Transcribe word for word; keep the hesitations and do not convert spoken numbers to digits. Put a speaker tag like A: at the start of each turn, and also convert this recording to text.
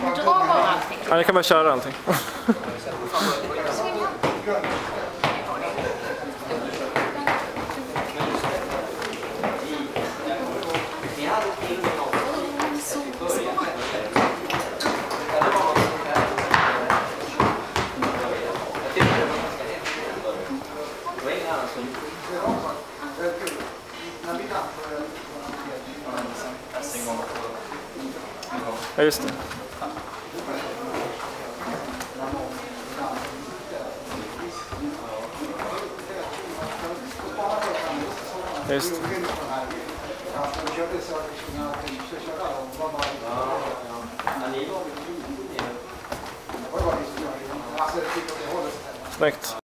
A: dra bara allting.
B: Ja, ni kan bara köra allting. Ja, just det. Just det. Snyggt.